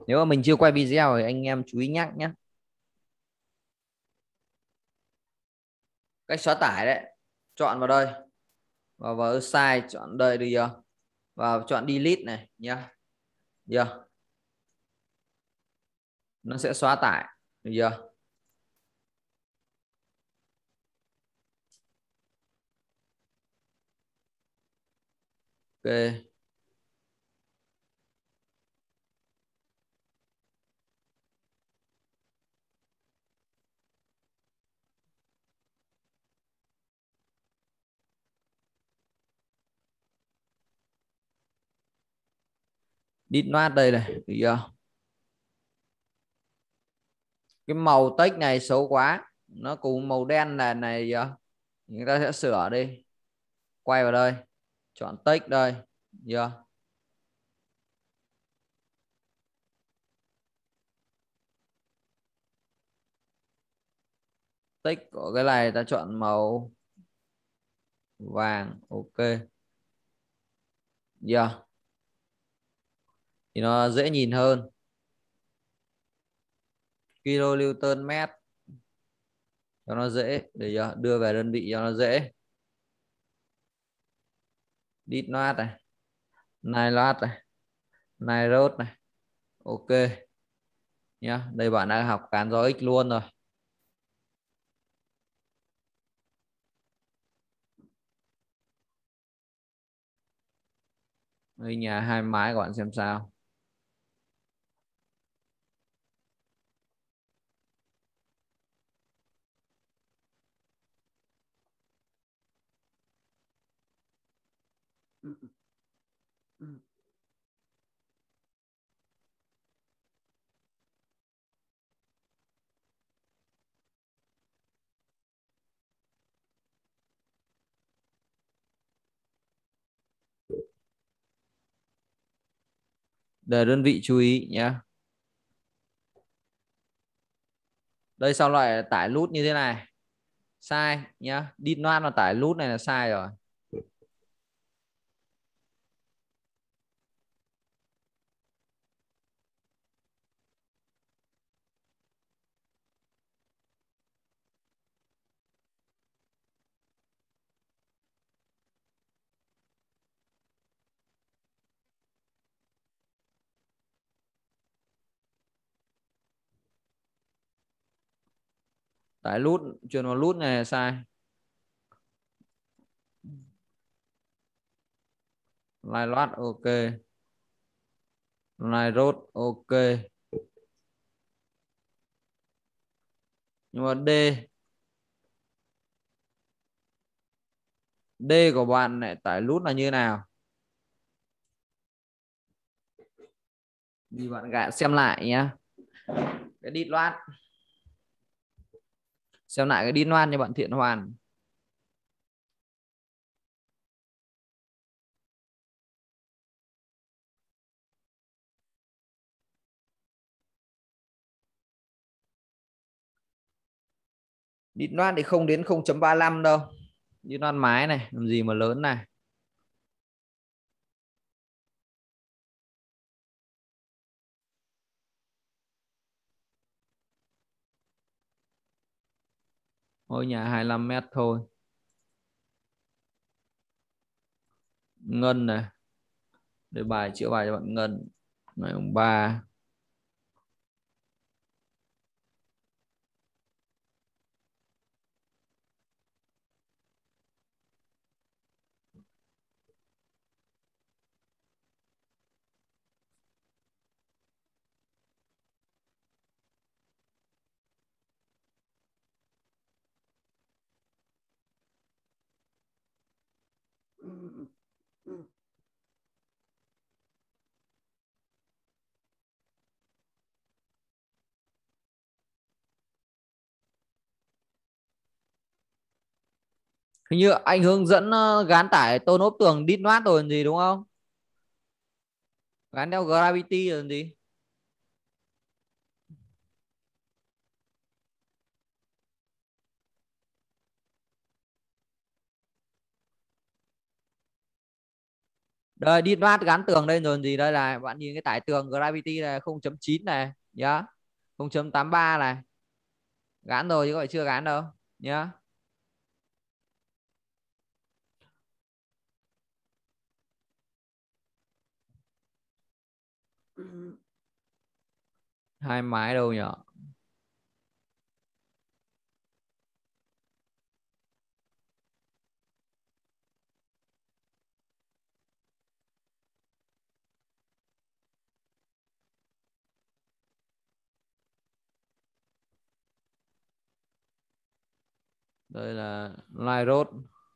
Nếu mà mình chưa quay video thì anh em chú ý nhắc nhé. Cách xóa tải đấy, chọn vào đây, vào size, chọn đây được chưa, vào chọn delete này nhá, chưa, nó sẽ xóa tải được chưa. Ok, delete note đây này được chưa. Cái màu text này xấu quá, nó cùng màu đen là này chưa, người ta sẽ sửa đi, quay vào đây, chọn text đây chưa. Text của cái này ta chọn màu vàng, ok chưa, thì nó dễ nhìn hơn. Kilonewton mét cho nó dễ, để cho đưa về đơn vị cho nó dễ. Dit loát này, nai loát này, nai rốt này, ok nhá. Đây bạn đã học cán dấu x luôn rồi. Đây nhà hai mái các bạn xem sao. Để đơn vị chú ý nhá. Đây sau lại tải nút như thế này sai nhá, đi loát mà tải nút này là sai rồi. Tải nút, truyền vào nút này là sai. Lai loát ok, lai rốt ok. Nhưng mà D của bạn lại tải nút là như nào thì bạn gạ xem lại nhá. Cái đi loát, xem lại cái đi loát cho bạn Thiện Hoàn. Đi loát thì không đến 0,35 đâu, đi loát mái này làm gì mà lớn này. Ngôi nhà 25 mét thôi. Ngân này, để bài chữa bài cho bạn Ngân. Ngày mùng 3. Hình như anh hướng dẫn gán tải tôn ốp tường đít noát rồi còn gì đúng không? Gán theo Gravity rồi còn gì. Đây đi mát gắn tường đây rồi gì, đây là bạn nhìn cái tải tường Gravity là 0.9 này nhá, 0.83 này, gắn rồi chứ gọi chưa gắn đâu nhá. Hai mái đâu nhỉ? Đây là line road.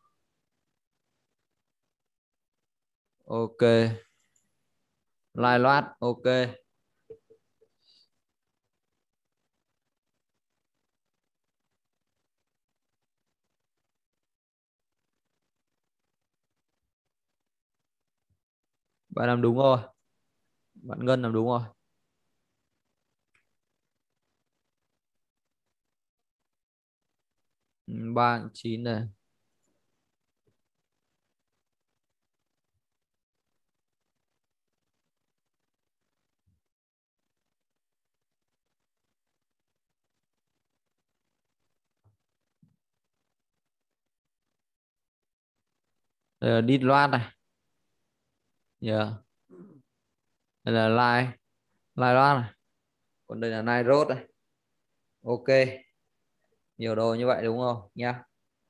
Ok, line loát. Ok, bạn làm đúng rồi, bạn Ngân làm đúng rồi. 39 này. Đây là đít loát này. Yeah. Đây là line line loát này, còn đây là line road này. Ok, nhiều đồ như vậy đúng không nha.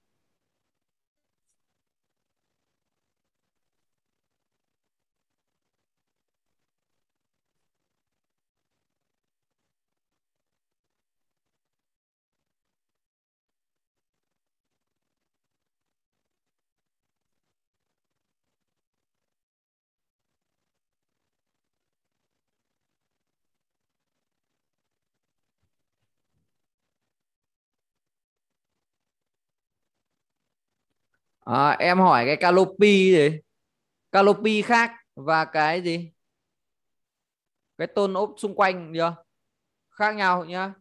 Em hỏi cái canopy gì, canopy khác và cái gì, cái tôn ốp xung quanh chưa, khác nhau nhá.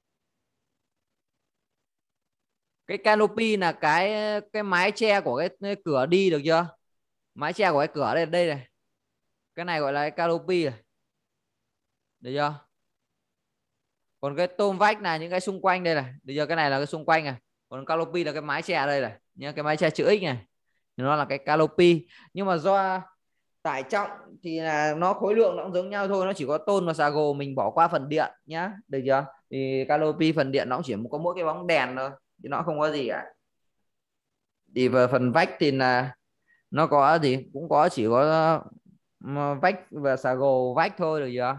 Cái canopy là cái mái che của cái cửa đi được chưa, mái che của cái cửa đây đây này, cái này gọi là cái canopy này, được chưa. Còn cái tôn vách là những cái xung quanh đây này, được chưa, cái này là cái xung quanh này. Còn canopy là cái mái che đây này nhá, cái mái che chữ X này, nó là cái canopy. Nhưng mà do tải trọng thì là nó khối lượng nó cũng giống nhau thôi, nó chỉ có tôn và xà gồ mình bỏ qua phần điện nhá, được chưa. Thì canopy phần điện nó cũng chỉ có mỗi cái bóng đèn thôi, chứ nó không có gì cả. Thì về phần vách thì là nó có gì cũng có, chỉ có vách và xà gồ vách thôi, được chưa.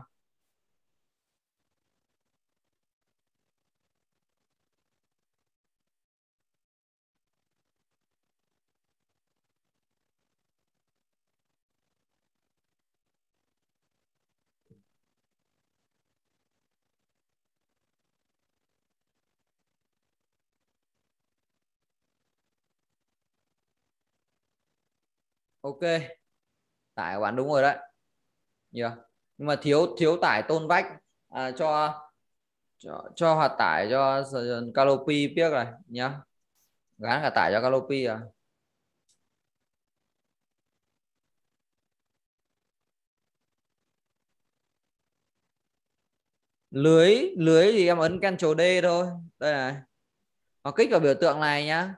Ok, tải của bạn đúng rồi đấy. Yeah. Nhưng mà thiếu thiếu tải tôn vách, cho hoạt tải cho canopy biết này nhá, gắn cả tải cho canopy à. Lưới thì em ấn Ctrl D thôi, đây này, nó kích vào biểu tượng này nhá.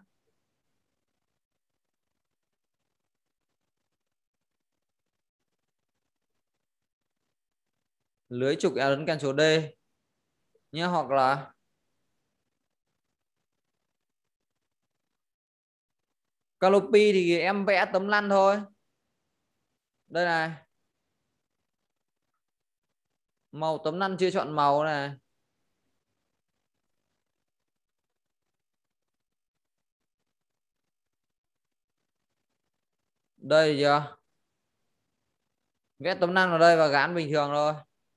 Lưới trục em ấn Ctrl D nhá, hoặc là canopy thì em vẽ tấm lăn thôi, đây này, màu tấm lăn chưa chọn màu này. Đây chưa, vẽ tấm lăn vào đây và gắn bình thường thôi.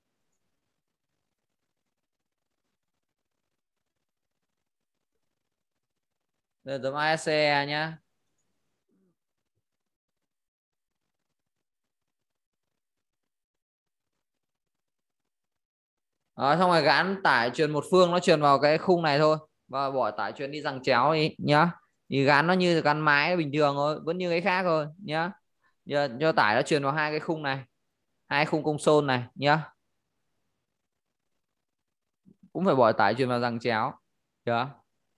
Đây là tấm ASCE nhá. Đó, xong rồi gắn tải truyền một phương, nó truyền vào cái khung này thôi, và bỏ tải truyền đi giằng chéo đi nhá. Thì gắn nó như gắn mái bình thường thôi, vẫn như cái khác thôi nhá. Giờ cho tải nó truyền vào hai cái khung này, hai khung console này nhá. Cũng phải bỏ tải truyền vào dằng chéo. Chưa?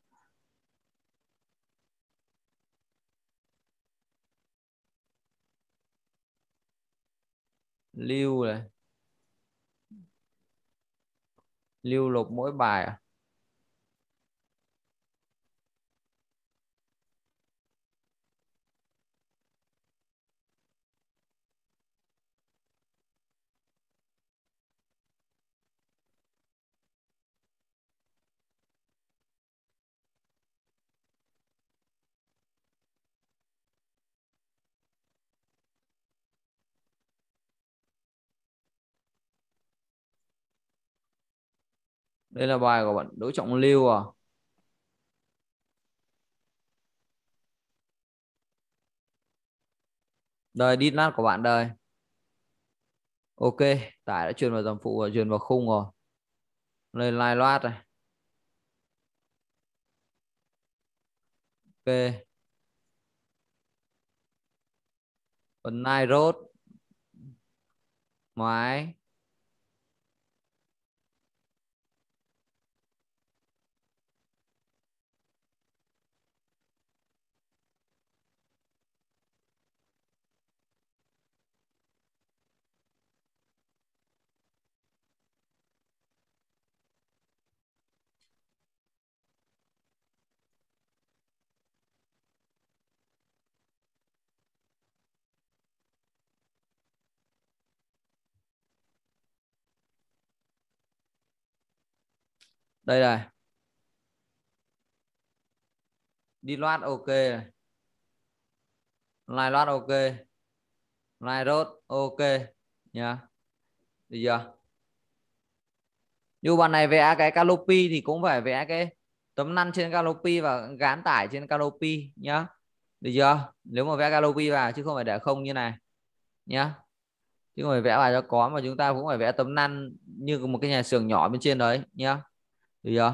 Lưu này, lưu lục mỗi bài à? Đây là bài của bạn Đỗ Trọng Lưu à? Đây, đít nát của bạn đây. Ok, tải đã truyền vào dòng phụ và truyền vào khung rồi. Lên live loát này. Ok, phần nai rốt máy. Đây này, đi loát ok này. Live loát ok, live rốt ok nha. Được chưa? Như bạn này vẽ cái canopy thì cũng phải vẽ cái tấm năn trên canopy và gán tải trên canopy nhá. Được chưa? Nếu mà vẽ canopy vào chứ không phải để không như này nhá. Chứ không phải vẽ vào cho có, mà chúng ta cũng phải vẽ tấm năn như một cái nhà xưởng nhỏ bên trên đấy nhá. Được chưa?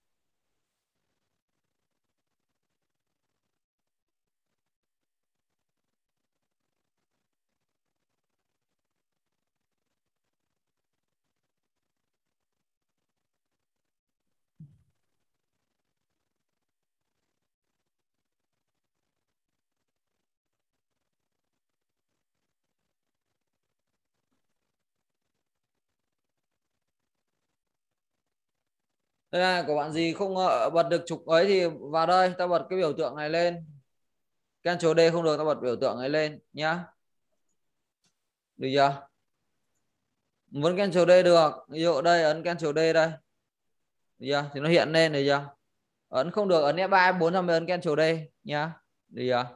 Đây là của bạn gì không bật được trục ấy thì vào đây ta bật cái biểu tượng này lên. Ctrl D không được, ta bật biểu tượng ấy lên nhá. Được chưa? Vẫn Ctrl D được. Ví dụ đây ấn Ctrl D đây. Được chưa? Thì nó hiện lên, được chưa? Ấn không được ấn F3 F4 xong mới ấn Ctrl D nhá. Được chưa?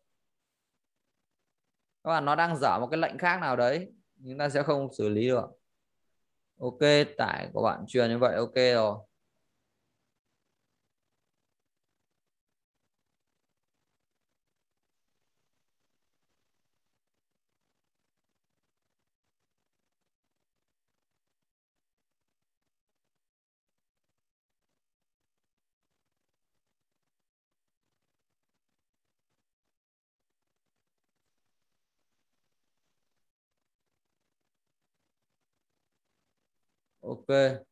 Các bạn nó đang dở một cái lệnh khác nào đấy, chúng ta sẽ không xử lý được. Ok, tải của bạn truyền như vậy ok rồi. Ok,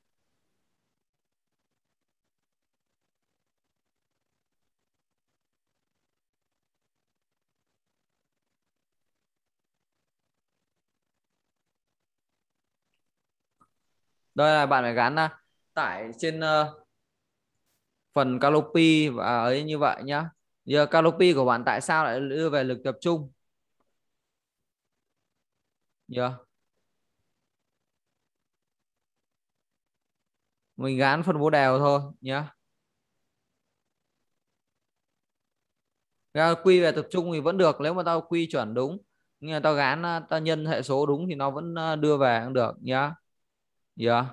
đây là bạn phải gắn tải trên phần Canopy và ấy như vậy nhá. Giờ Canopy của bạn tại sao lại đưa về lực tập trung? Nhớ mình gắn phân bố đều thôi nhá. Ra quy về tập trung thì vẫn được, nếu mà tao quy chuẩn đúng, nhưng mà tao gán tao nhân hệ số đúng thì nó vẫn đưa về cũng được nhá. Dạ.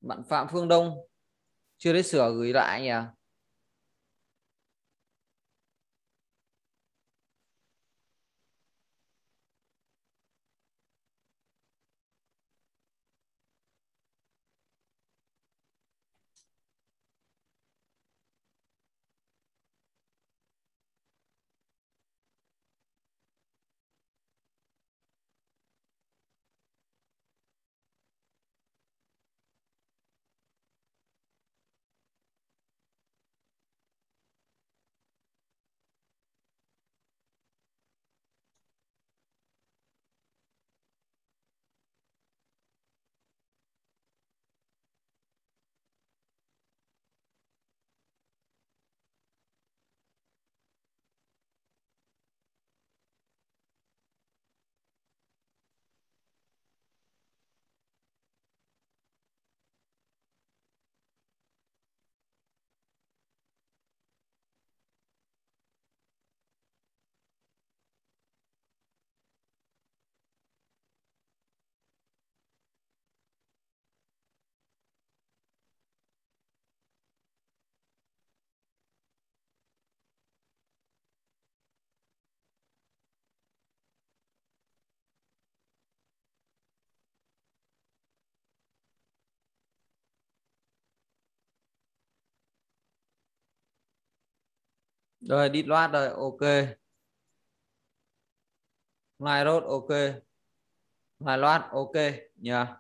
Bạn Phạm Phương Đông chưa thấy sửa gửi lại nhỉ? Rồi đi loát rồi, ok. Lai rốt ok. Lai loát ok nha.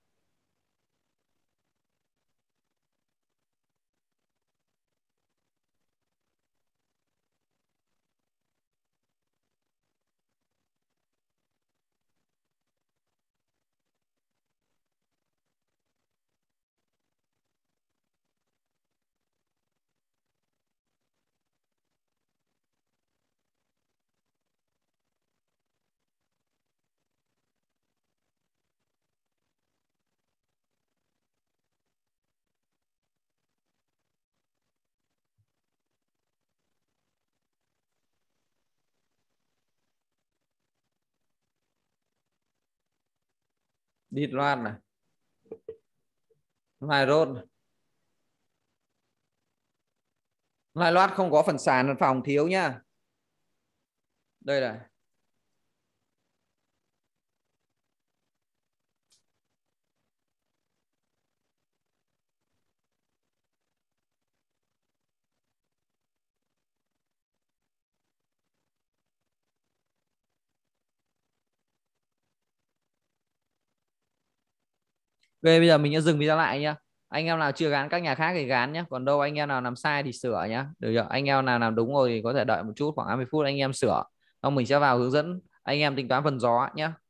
Đi loát này. Lai rốt này. Lai loát không có phần sàn phòng thiếu nhá. Đây này. Ok, bây giờ mình sẽ dừng video lại nhá. Anh em nào chưa gán các nhà khác thì gán nhé. Còn đâu anh em nào làm sai thì sửa nhá. Được chưa? Anh em nào làm đúng rồi thì có thể đợi một chút, khoảng 20 phút anh em sửa. Xong mình sẽ vào hướng dẫn anh em tính toán phần gió nhé.